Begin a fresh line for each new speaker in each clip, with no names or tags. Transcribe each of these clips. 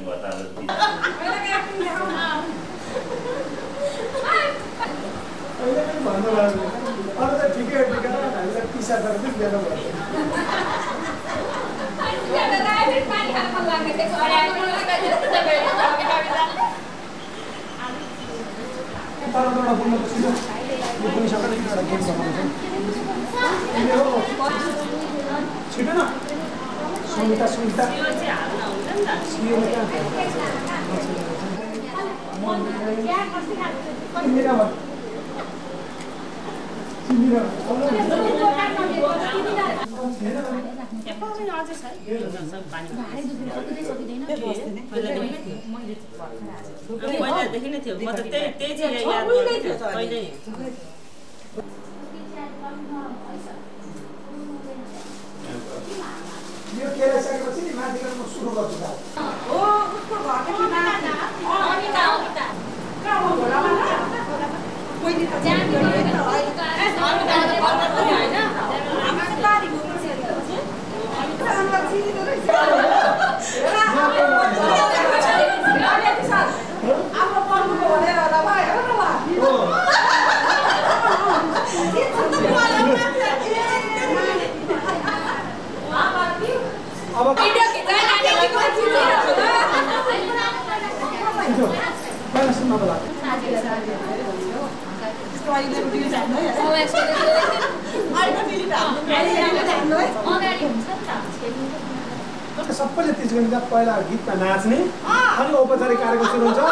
सबैले त्यसको पहिला गीतमा नाच्ने अनि औपचारिक कार्यक्रम सुरु हुन्छ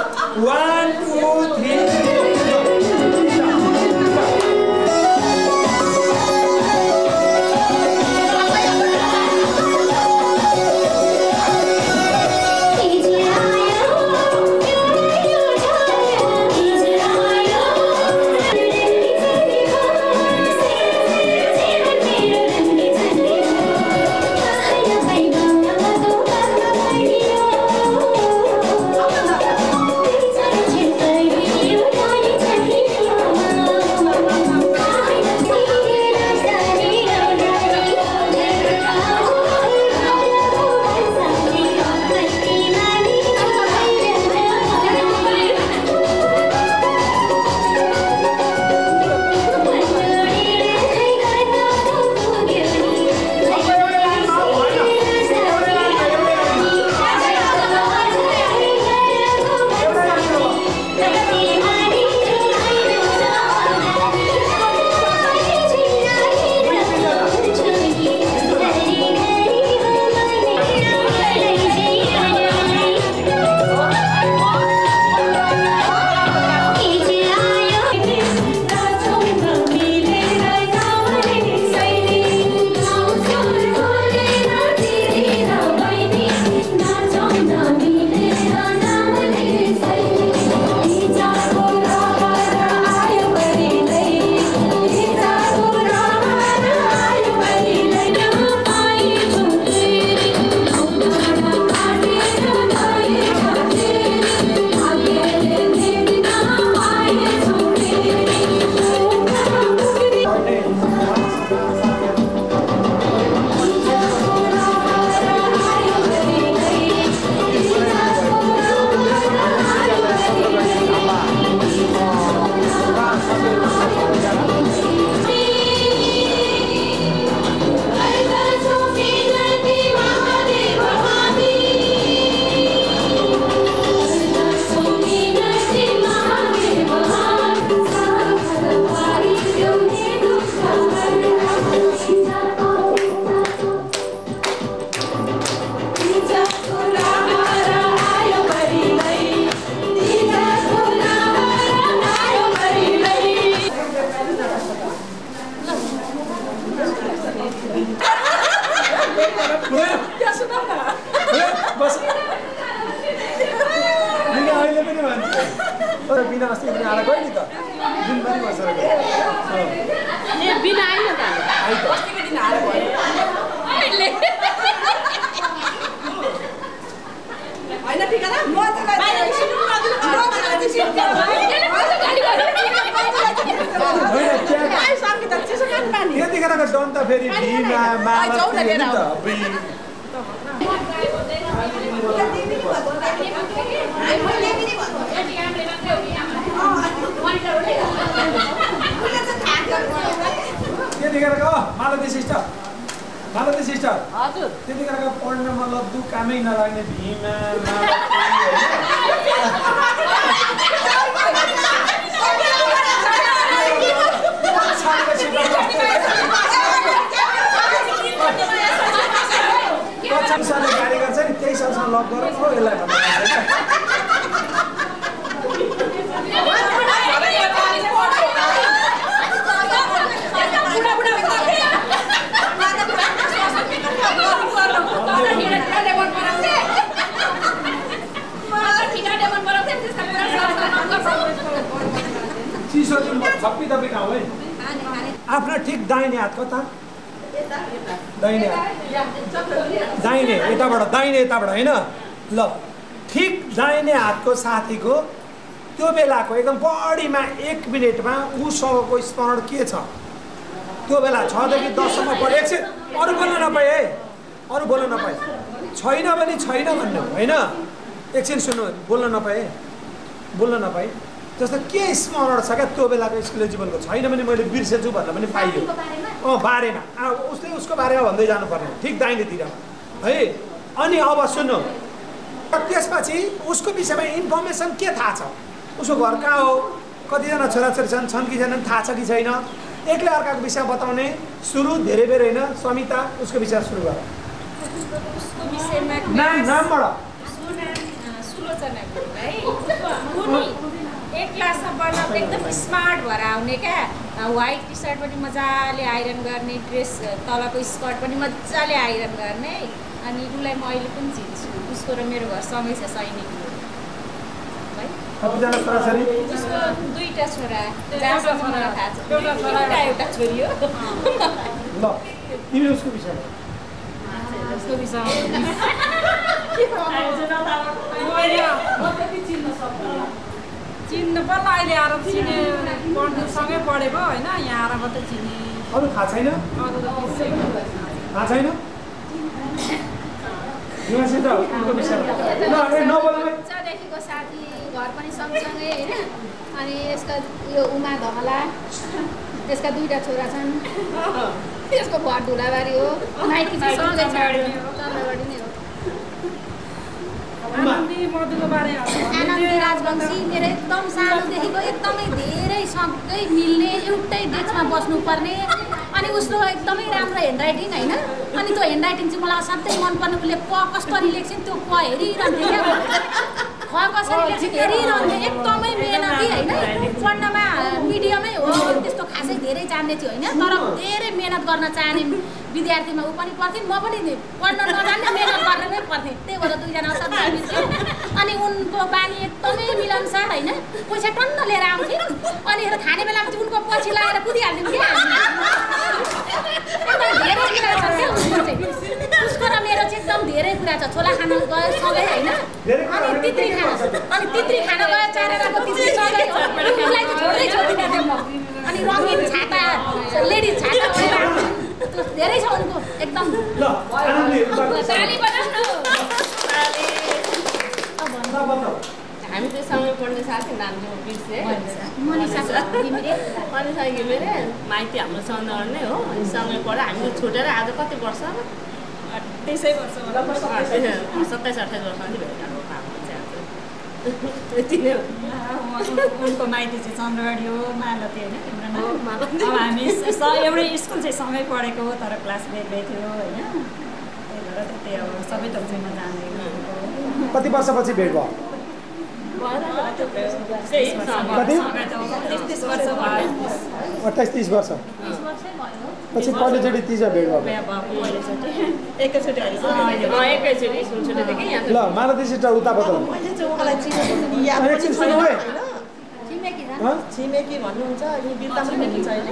你看那个装的，非得比那麻了，比
त्यतिखेरको मालती सिस्टर
हजुर
त्यतिखेरको पढ्नमा लब्धु कामै नलाग्ने भीमा सरले गाली गर्छ नि त्यही सरसँग लभ गरेर यसलाई चिसो छप्पी दपी खाऊ है आफ्नो ठिक दाहिने हात कता दाहिने यताबाट होइन ल ठिक दाहिने हातको साथीको त्यो बेलाको एकदम बढीमा 1 मिनेटमा उसँगको स्मरण के छ त्यो बेला 6 देखि 10 सम्म पढ एकछिन अरू बोल्न नपाए है अरू बोल्न नपाए छैन भने छैन भन्नु होइन एकछिन सुन्नु बोल्न नपाए जस्तो के स्मरण छ क्या त्यो बेलाको स्कुल जीवनको छैन भने मैले बिर्सेछु भन्न पनि पाइयो बारेमा उसले उसको बारेमा भन्दै जानुपर्ने ठिक दाहिनेतिर है अनि अब सुन्नु त्यसपछि उसको विषयमा इन्फर्मेसन के थाहा छ उसको घर कहाँ हो कतिजना छोराछोरी छन् कि छैनन् थाहा छ कि छैन एकले अर्काको विषय बताउने सुरु धेरै बेर होइन समिता उसको विषय सुरु गर नामबाट
एक क्लासमा पढ्दा त एकदम स्मार्ट भएर आउने क्या व्हाइट टी सर्ट पनि मजाले आइरन गर्ने ड्रेस तलको स्कर्ट पनि मजाले आइरन गर्ने अनि उसलाई म अहिले पनि चिन्छु उसको र मेरो घर सँगै छ सैनिक
कतिजना छोराछोरी
उसको 2टा छोरा जहाँसम्म मलाई थाहा छ एउटा छोरी हो
ल तिमी उसको विषयमा
चिन्नु पर्ला अहिले आएर चिने सँगै पढेको होइन यहाँ आएर मात्रै चिने
अरू थाहा छैन
देखिको साथी घर पनि सँगसँगै होइन अनि यसका यो उमा धमला त्यसका 2टा छोरा छन् त्यसको घर धुलाबारी हो माइती चाहिँ सँगै छ चन्द्रगढी नै हो
आनन्दी
राजवंशी मेरो एकदम सानोदेखिको एकदमै धेरै सँगै मिल्ने एउटै डेस्कमा बस्नुपर्ने अनि उसको एकदमै राम्रो ह्यान्डराइटिङ होइन अनि त्यो ह्यान्डराइटिङ चाहिँ मलाई असाध्यै मनपर्ने उसले क कसरी लेख्छ त्यो क हेरिरहन्थेँ क्या ख कसरी लेख्छ हेरिरहन्थेँ एकदमै मेहनती होइन पढ्नमा मिडियमै हो त्यस्तो खासै धेरै जान्ने थियो होइन तर धेरै मेहनत गर्न चाहने विद्यार्थीमा ऊ पनि पढ्थेँ म पनि पढ्न नजान्ने मेहनत गर्नै पर्थेँ त्यही भएर 2जना असाध्यै मिल्थ्यो अनि उनको बानी एकदमै मिलनसार होइन पैसा टन्न लिएर आउँथ्यो अनि खाने बेलामा चाहिँ उनको पछि लगाएर कुदिहाल्थ्यौँ क्या धेरै कुरा छ क्या उसको चाहिँ उसको र मेरो चाहिँ एकदम धेरै कुरा छ छोला खान गयो सँगै होइन अनि तित्री खान गयो चारेरको तित्री सँगै हो उसलाई चाहिँ छोड्दै छोड्दिनँ थिएँ म अनि रङ्गिन छाता लेडिज छाता धेरै छ उनको एकदम
हामी चाहिँ सँगै पढ्ने साथी नाम चाहिँ बिर्से मनिषा घिमिरे माइती हाम्रो चन्द्रगढ नै हो अनि सँगै पढ्यो हामीले छुटेर आज कति वर्ष
28 वर्ष
27-28 वर्ष माथि भइरहेको यति नै हो
उनको माइती चाहिँ चन्द्रगढी हो मालती होइन तिम्रो नाम अब हामी एउटै स्कुल चाहिँ सँगै पढेको हो तर क्लास बेग्लै थियो होइन त्यही भएर त्यही अब सबै थोक चाहिँ म जान्दैन
कति वर्षपछि भेट भयो 28-30 वर्ष पछि पहिलोचोटि तिज भेट भयो ल मालती सिस्टर उता बताउनु
छिमेकी भन्नुहुन्छ अनि बिर्तामा हुनुहुन्छ अहिले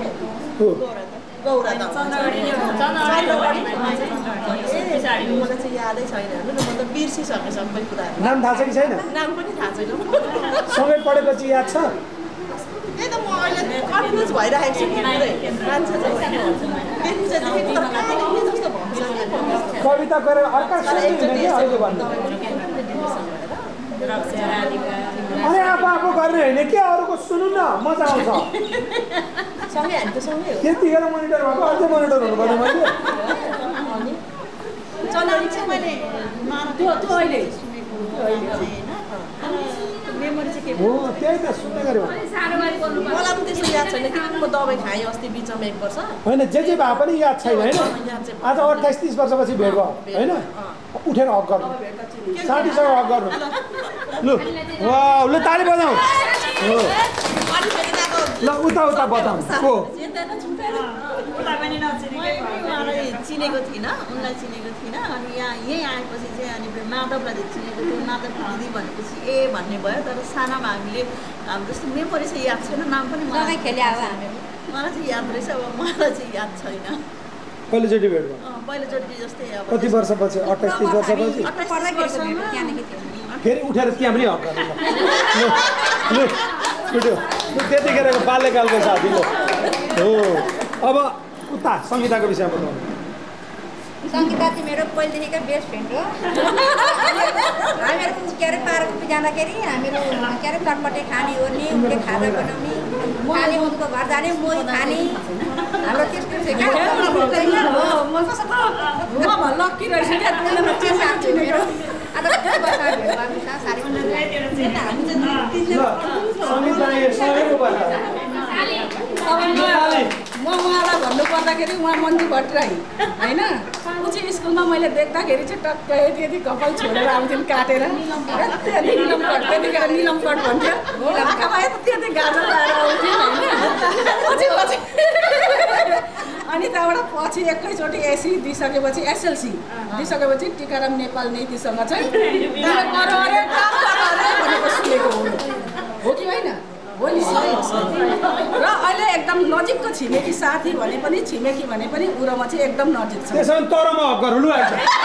मलाई चाहिँ यादै छैन म त बिर्सिसकेँ सबै कुरा
नाम थाहा छ कि छैन
नाम पनि थाहा छैन
सँगै पढेपछि याद छ
त्यही त म अहिले कन्फ्युज भइरहेको छु कि मान्छे चाहिँ
कविता गरेर अर्का सुन्दैन कि अहिले भन्नु अरे आफू गर्ने होइन के अरूको सुन्नु न मजा आउँछ त्यतिखेर मोनिटर भएको अझै मोनिटर हुनुपर्ने मैले हो त्यही त सुन्ने गऱ्यो
मलाई पनि त्यसो याद छैन कि म दबाई खाएँ अस्ति बिचमा 1 वर्ष
होइन जे भए पनि याद छैन होइन आज 28-30 वर्षपछि भेट भयो होइन उठेर हक गर्नु साथीसँग हक गर्नु लु वाउ लु ताली बजाऊ ल उता बताऊ को
चिनेको थिइनँ उनलाई चिनेको थिइनँ अनि यहीँ आएपछि चाहिँ अनि माधवलाई चिनेको थियो माधव दिदी भनेपछि ए भन्ने भयो तर सानामा हामीले हाम्रो जस्तो मेमोरी चाहिँ याद छैन नाम पनि मलाई चाहिँ याद रहेछ अब मलाई चाहिँ याद छैन
पहिलोचोटि भेट भयो
पहिलोचोटि जस्तै अब
कति वर्षपछि 28-30 वर्षपछि फेरि उठेर त्यहाँ पनि हक गर्नु लु छुट्यो त्यतिखेरको बाल्यकालको साथी हो अब उता सङ्गीताको विषयमा बताउनु
सङ्गीता चाहिँ मेरो पहिलेदेखिको बेस्ट फ्रेन्ड हो हामीहरू के अरे पार्क जाँदाखेरि हामीहरू के अरे चटपटे खाने ओर्ने उनले खाजा बनाउने खाने उनको घर जाने मोही खाने हाम्रो त्यस्तो
लक्की रहेछ मेरो म उहाँलाई भन्नुपर्दाखेरि उहाँ मन्जु भट्टराई होइन ऊ चाहिँ स्कुलमा मैले देख्दाखेरि चाहिँ टक्क यति कपाल छोडेर आउँथ्यौँ काटेर त्यतिखेर निलमकट भन्थ्यो आँखामा यति गाजर लाएर आउँथ्यो होइन अनि त्यहाँबाट पछि एकैचोटि एसी दिइसकेपछि एसएलसी दिइसकेपछि टिकाराम नेपाल नीतिसँग चाहिँ भनेको सुनेको हो कि होइन हो नि र अहिले एकदम नजिकको छिमेकी साथी भने पनि छिमेकी भने पनि उरोमा चाहिँ एकदम नजिक छ
त्यसो भने तर म हक गरौँ लु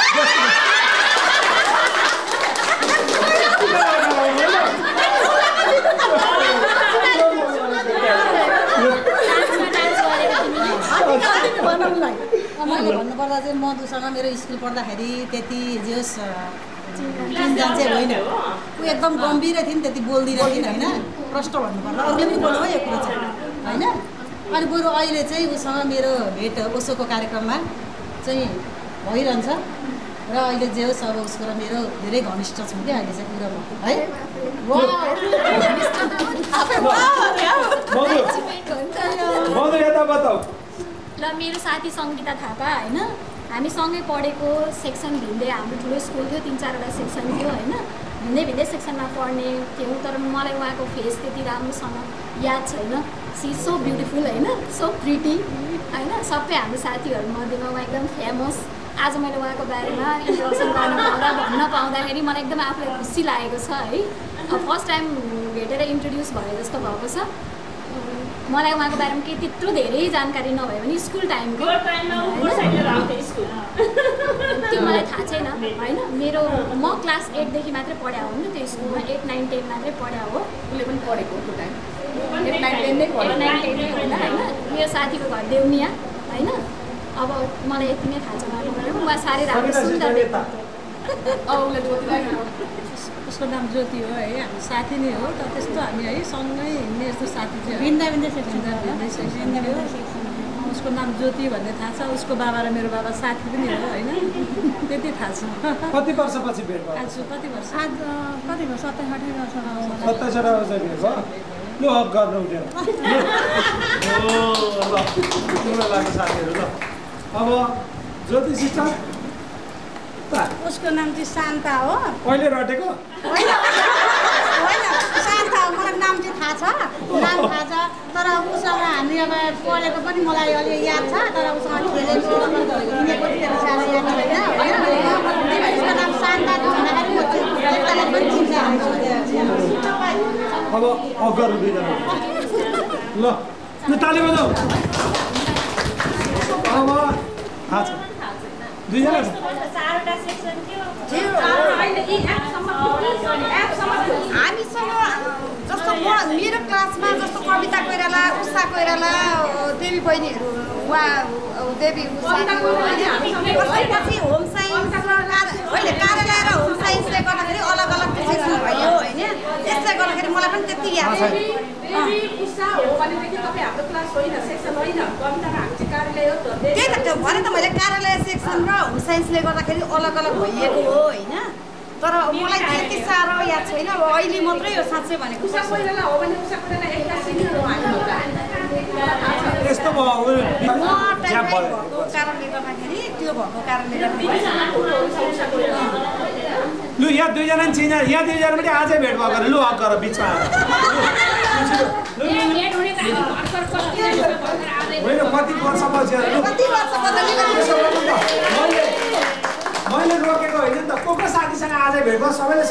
मैले भन्नुपर्दा चाहिँ मधुसँग मेरो स्कुल पढ्दाखेरि त्यति जोस् चिन्जान चाहिँ होइन ऊ एकदम गम्भीरै थिइन् त्यति बोल्दिनँ थिइन् होइन प्रष्ट भन्नुपर्दा अरूले पनि बोल्नु भयो यो कुरो चाहिँ होइन अनि बरु अहिले चाहिँ उसँग मेरो भेट ओसोको कार्यक्रममा चाहिँ भइरहन्छ र अहिले जे होस् अब उसको र मेरो धेरै घनिष्ठ छौँ क्या अहिले चाहिँ कुरोमा है
ल मेरो साथी सङ्गीता थापा होइन हामी सँगै पढेको सेक्सन भिन्दै हाम्रो ठुलो स्कुल थियो 3-4वटा सेक्सन थियो होइन भिन्दै सेक्सनमा पढ्ने थियौँ तर मलाई उहाँको फेस त्यति राम्रोसँग याद छैन सी सो ब्युटिफुल होइन सो प्रिटी होइन सबै हाम्रो साथीहरूमध्येमा उहाँ एकदम फेमस आज मैले उहाँको बारेमा इन्ट्रोडक्सन गर्न पाउँदा भन्न पाउँदाखेरि मलाई एकदम आफूलाई खुसी लागेको छ है फर्स्ट टाइम भेटेर इन्ट्रोड्युस भए जस्तो भएको छ मलाई उहाँको बारेमा केही त्यत्रो धेरै जानकारी नभए पनि स्कुल टाइमको त्यो मलाई थाहा छैन होइन मेरो म क्लास 8देखि मात्रै पढ्या हो नि त्यो स्कुलमा 8, 9, 10 मात्रै पढ्या हो
उसले पनि पढेको त्यो टाइम
8, 9, 10 नै होला होइन मेरो साथीको घर देउनिया होइन अब मलाई यति नै थाहा छ उहाँको बारेमा उहाँ साह्रै राम्रो सुन्दर
उसको नाम ज्योति हो है हाम्रो साथी नै हो तर त्यस्तो हामी है सँगै हिँड्ने यस्तो साथी चाहिँ भिन्दै सेक्सन थियो उसको नाम ज्योति भन्ने थाहा छ उसको बाबा र मेरो बाबा साथी पनि हो होइन त्यति थाहा छ
कति वर्षपछि भेट भयो
आज कति वर्ष 27-28 वर्ष
27 वर्ष भेट भयो लु हक गर्नु उठेर ल तिम्रो लागि साथीहरू ल अब ज्योति सिस्टर
उसको नाम चाहिँ शान्ता हो
अहिले रटेको
होइन शान्ता हो मलाई नाम चाहिँ थाहा छ तर उसँग हामी अब पढेको पनि मलाई अलि याद छ तर उसँग खेलेको किनेको त्यति साह्रो याद छैन उसको नाम शान्ता थियो भन्दाखेरि पनि चिन्छ
अब अगर ल ताली बजाऊ अब थाहा छ दुईजना
हामीसँग जस्तो मेरो क्लासमा जस्तो कविता कोइराला उषा कोइराला देवी बहिनीहरू उहाँ देवी उषा पछि होम साइन्स मलाई पनि त्यति याद छ। त्यही त भने त मैले कार्यालय सेक्सन र होम साइन्सले गर्दाखेरि अलग अलग भइएको हो होइन, तर मलाई त्यति साह्रो याद छैन। अब अहिले मात्रै यो साँच्चै भनेको
यस्तो भयो
कारणले गर्दाखेरि त्यो भएको कारणले गर्दाखेरि
लु यहाँ दुईजना नि चिना, यहाँ दुईजना पनि आजै भेट भएको लु हक गर बिचमा होइन कति वर्षपछि मैले रोकेको होइन नि त, को साथीसँग आजै भेट भयो सबैले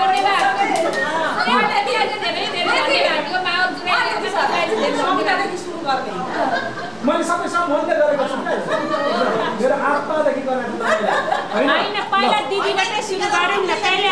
मैले सबैसँग भन्दै गरेको छु मेरो आत्मादेखि गरेको
होइन पहिला दिदीबाटै सुरु गरौँ न कहिले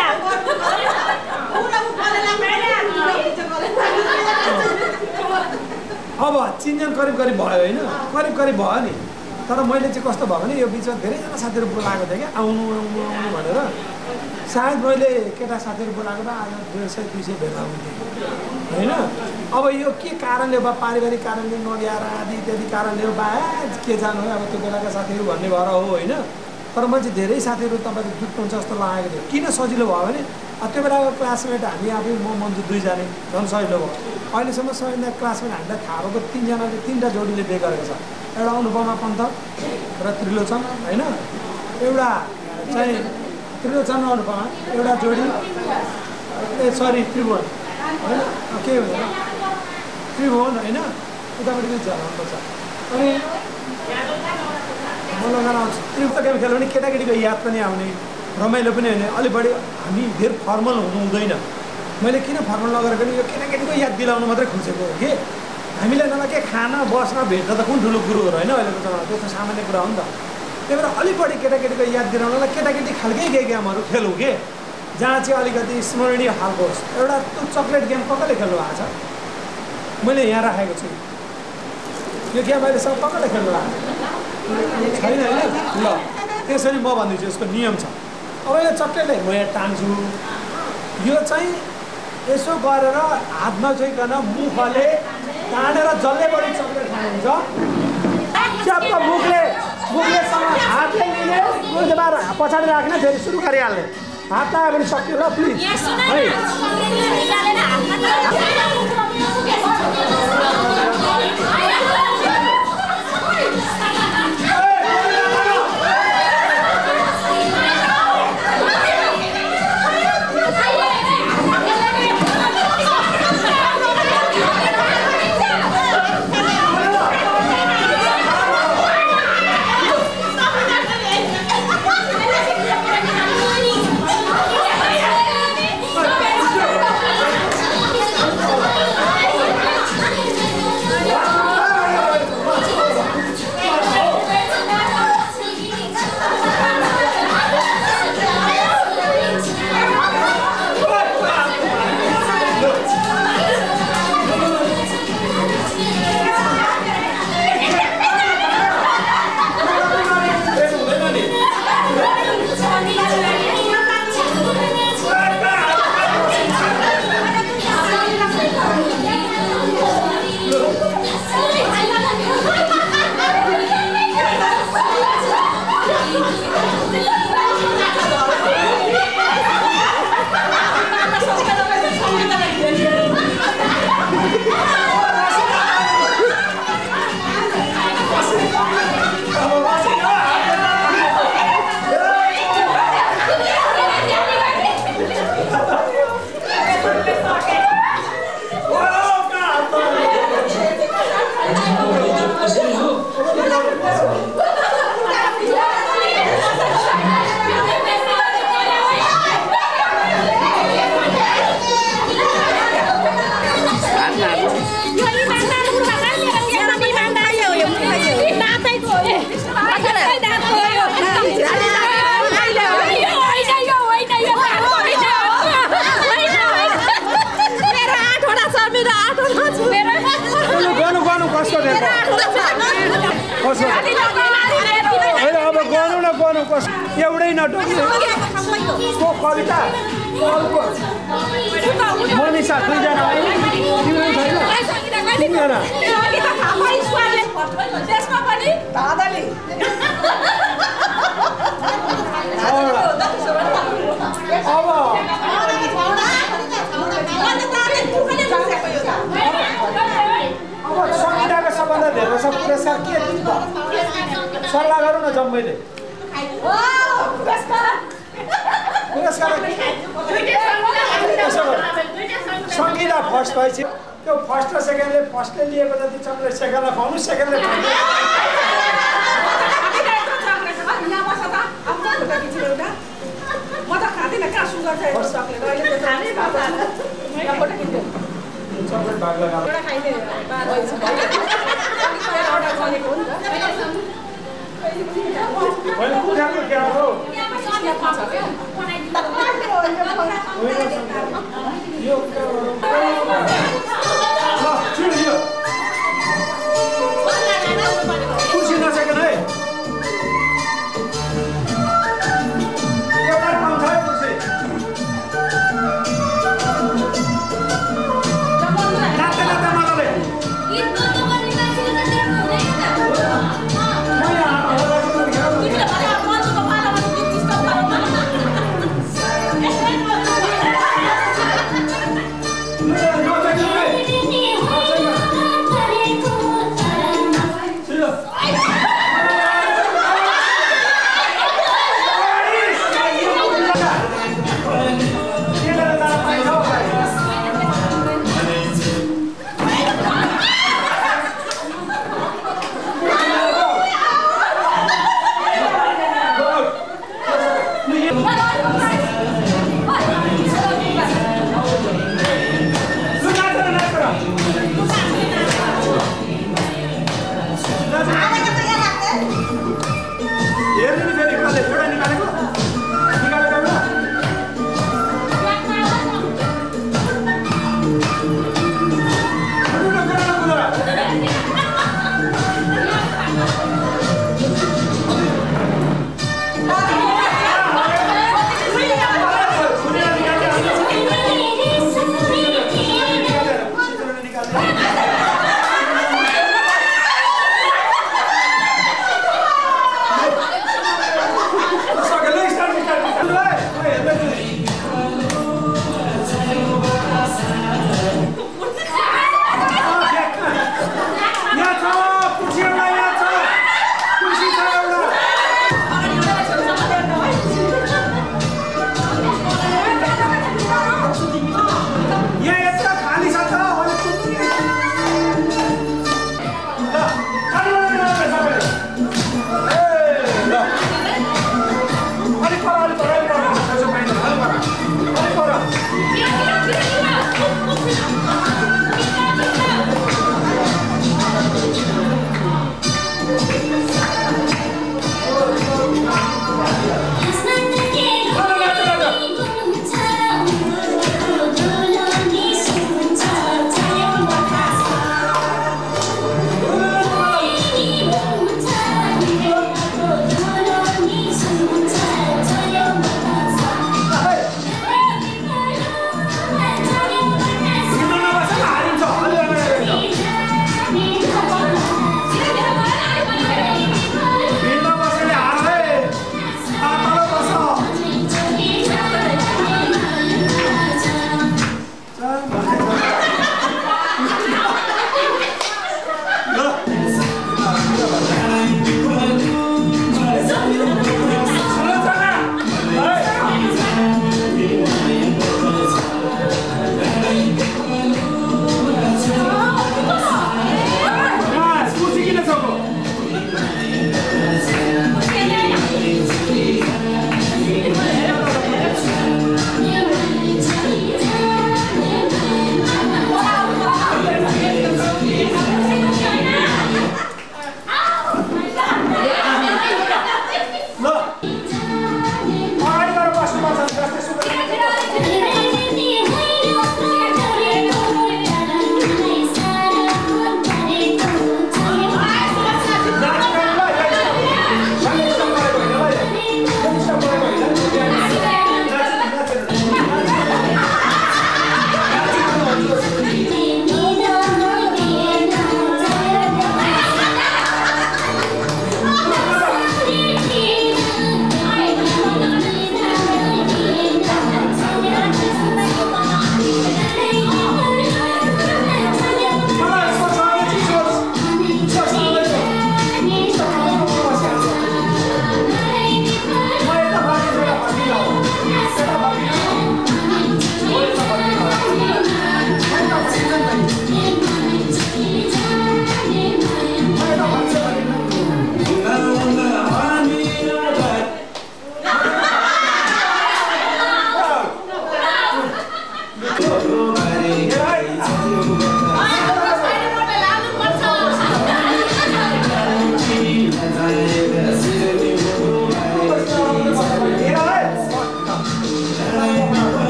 अब चिन्जन करिब करिब भयो होइन, करिब करिब भयो नि। तर मैले चाहिँ कस्तो भयो भने यो बिचमा धेरैजना साथीहरू बोलाएको थिएँ क्या आउनु आउनु आउनु भनेर, सायद मैले केटा साथीहरू बोलाएको त आज 150-200 भेला हुन्थ्यो होइन। अब यो के कारणले भयो, पारिवारिक कारणले नल्याएर आदि इत्यादि कारणले हो, बाहेक के जानु है अब त्यो बेलाका साथीहरू भन्ने भएर हो होइन। तर मैले चाहिँ धेरै साथीहरू तपाईँले जुट्नुहुन्छ जस्तो लागेको थियो। किन सजिलो भयो भने त्यो बेलाको क्लासमेट हामी आफै म मन्जु दुईजना झन् सजिलो भयो। अहिलेसम्म सबैजना क्लासमेट हामीलाई थाहा भएको 3टा जोडीले बिहे गरेको छ, एउटा अनुपमा पन्त र त्रिलोचन होइन, एउटा चाहिँ त्रिलोचन अनुपमा एउटा जोडी सरी त्रिभुवन होइन, के भन्छ त्रिभुवन होइन, उतापट्टि झराउनुपर्छ। अनि म लगाएर आउँछु त्रिभुवन गेम खेल्यो भने केटाकेटीको याद पनि आउने, रमाइलो पनि हुने, अलिक बढी हामी धेर फर्मल हुनु हुँदैन। मैले किन फर्मल नगरेको नि यो केटाकेटीको याद दिलाउनु मात्रै खोजेको हो कि हामीले नभए के खाना बस्न भेट्न त कुन ठुलो कुरो हो होइन, अहिलेको जमाना त्यो त सामान्य कुरा हो नि त। त्यही भएर अलिक बढी केटाकेटीको याद दिलाउनलाई केटाकेटी खालकै गेमहरू खेलौँ के, जहाँ चाहिँ अलिकति स्मरणीय खालको होस्। एउटा त्यो चक्लेट गेम कसले खेल्नु भएको छ, मैले यहाँ राखेको छु यो गेम अहिले सब कसले खेल्नु भएको छैन होइन। ल त्यसरी म भनिदिन्छु यसको नियम छ। अब यो चक्लेटलाई म यहाँ टान्छु, यो चाहिँ यसो गरेर हात नछोइकन मुखले तानेर जसले बढी चक्लेट खानुहुन्छ च्याप्प मुखलेसँग हातले लिने, मुखले बाहिर पछाडि राख्ने, फेरि सुरु गरिहाल्ने। हात लगायो भने सक्यो ल प्लिज है। बनुको एउटै नटोकी को कविता मनिषा दुईजना तिनजना अब सङ्गीताको सबभन्दा धेरै सब पुरस्कार के दिन्छ सल्लाह गरौँ न जम्मैले पुरस्कार सङ्गीता फर्स्ट भएपछि त्यो फर्स्ट र सेकेन्डले फर्स्टले लिएको जति चक्लेट सेकेन्डलाई खुवाउनु सेकेन्डले चक्लेट भाग लगाएर कुठाको क्या हो कुर्सी नसकेन है एउटा ठाउँ छ है कुर्सी नाच्दै नाच्दै मजाले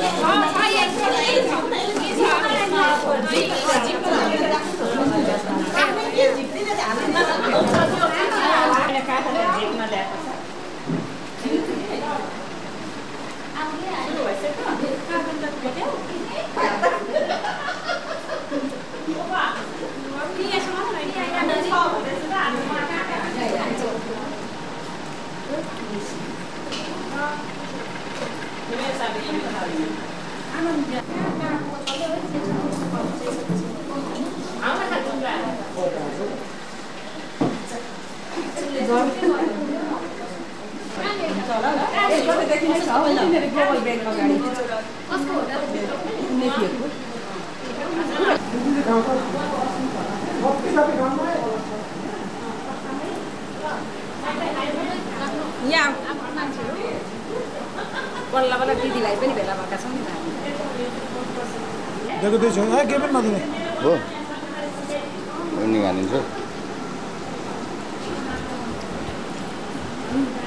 बल्ल बल्ल दिदीलाई पनि भेला भएका छौँ नि
देखो त्यसो के पनि नदिने
हो निकालिदिन्छु